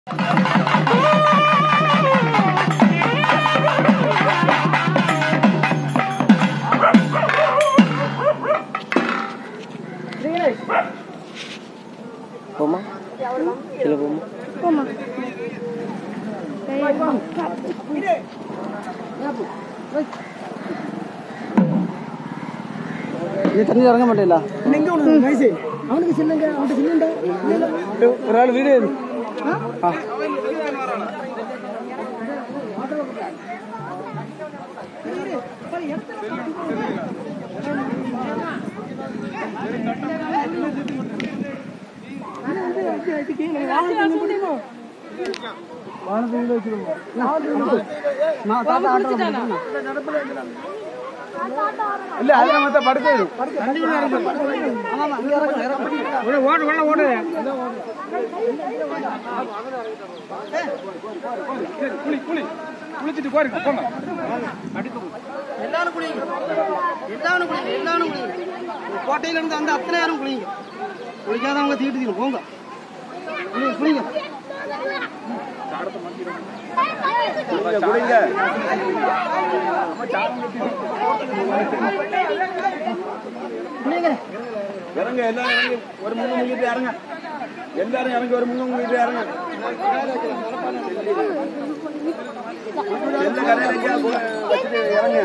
Poma? Kilo poma? Poma. Ini tadi orang mana lah? Nengkau nak main sih? Awak nak senang ke? Awak nak senang dah? Orang video. Ah. இல்ல அதுல மத்த படுத்து ஓடு ஓட ஓடு குளி குளி குளிச்சிட்டு போறீங்க போங்க எல்லாரும் குளிங்க எல்லாரும் குளிங்க எல்லாரும் குளிங்க கோட்டையில இருந்து அந்த அத்தனை யாரும் குளிங்க குளிக்காதவங்க தீட்டு போங்க குளிங்க குளிங்க குளிங்க இறங்க எல்லாரும் இறங்கி ஒரு முன்னும் முங்கிட்டு இறங்க எல்லாரும் இறங்கி ஒரு முன்னும் முங்கிட்டு இறங்க எந்த கரையில இறங்க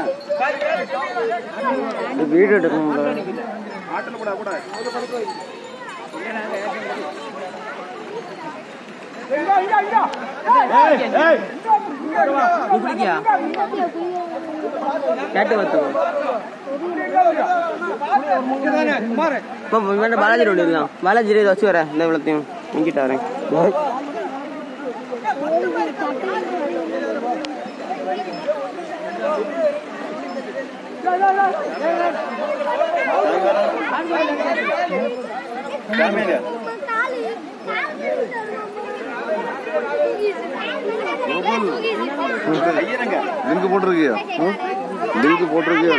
வீடு எடுக்கணும் ஆட்டில் கூட கூட பாலாஜி ரோடு இருக்கலாம் பாலாஜி ரோடு வச்சு வரேன் இந்த இவ்வளோத்தையும் இங்கிட்ட வரேன் லிங்க் போட்டிருக்கியா லிங்க் போட்டிருக்கியா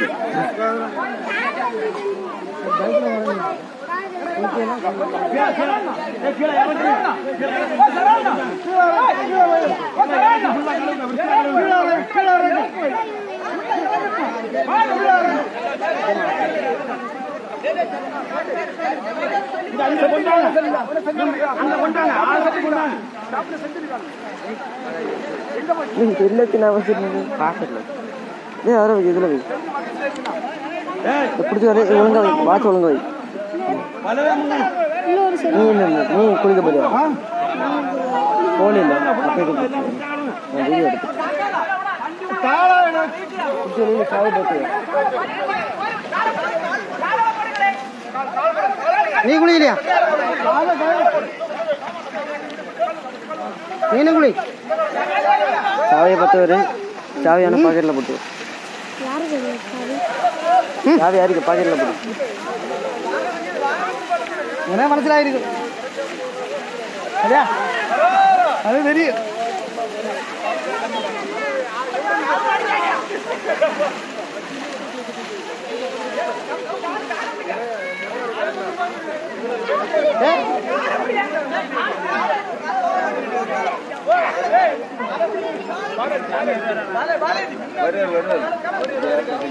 பிடிச்சி வர ஒழுங்கா வை வாட்ச் ஒழுங்கா வை நீ குளிக்க போறியா போன் இல்லை வீடியோ எடுத்து நீ குளிக்கலையா நீ குளி சாவியை பத்து வரு சாவியான பாக்கெட்ல போட்டு சாவி யாருக்கு பாக்கெட்ல போட்டு என்ன மனசிலாயிருக்கு அது தெரியும்